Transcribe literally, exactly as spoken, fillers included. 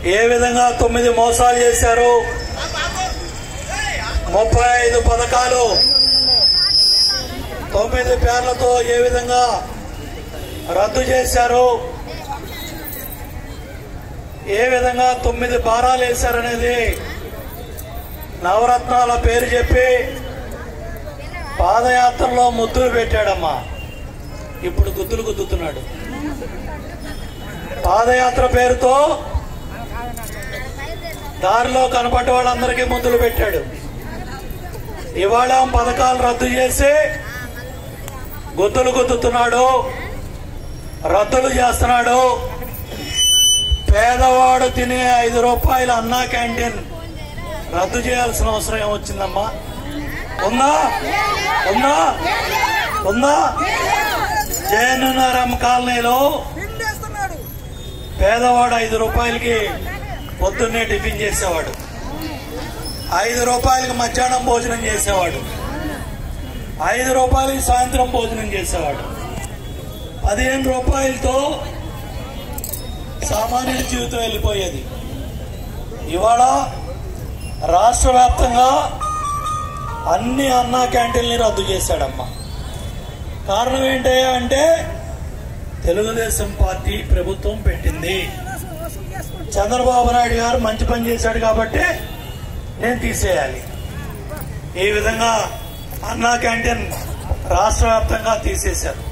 ఏ విధంగా తొమ్మిది మోసాలు చేశారు, ముప్పై ఐదు పథకాలు తొమ్మిది పేర్లతో ఏ విధంగా రద్దు చేశారు, ఏ విధంగా తొమ్మిది భారాలు వేశారనేది నవరత్నాల పేరు చెప్పి పాదయాత్రలో ముద్దులు పెట్టాడమ్మా. ఇప్పుడు గుద్దులు గుద్దుతున్నాడు. పాదయాత్ర పేరుతో దారిలో కనపడ్డ వాళ్ళందరికీ ముద్దులు పెట్టాడు. ఇవాళ పథకాలు రద్దు చేసి గుద్దులు గుద్దుతున్నాడు, రద్దులు చేస్తున్నాడు. పేదవాడు తినే ఐదు రూపాయల అన్నా క్యాంటీన్ రద్దు చేయాల్సిన అవసరం ఏమొచ్చిందమ్మా? ఉందా ఉందా ఉందా జయనగరం కాలనీలో పేదవాడు ఐదు రూపాయలకి పొద్దున్నే టిఫిన్ చేసేవాడు, ఐదు రూపాయలకి మధ్యాహ్నం భోజనం చేసేవాడు, ఐదు రూపాయలకి సాయంత్రం భోజనం చేసేవాడు. పదిహేను రూపాయలతో సామాన్యుల జీవితం వెళ్ళిపోయేది. ఇవాళ రాష్ట్ర వ్యాప్తంగా అన్ని అన్నా క్యాంటీన్ని రద్దు చేశాడమ్మా. కారణం ఏంటయ్యా అంటే తెలుగుదేశం పార్టీ ప్రభుత్వం పెట్టింది. చంద్రబాబు నాయుడు గారు మంచి పని చేశాడు కాబట్టి నేను తీసేయాలి. ఈ విధంగా అన్నా క్యాంటీన్ రాష్ట్ర వ్యాప్తంగా తీసేశారు.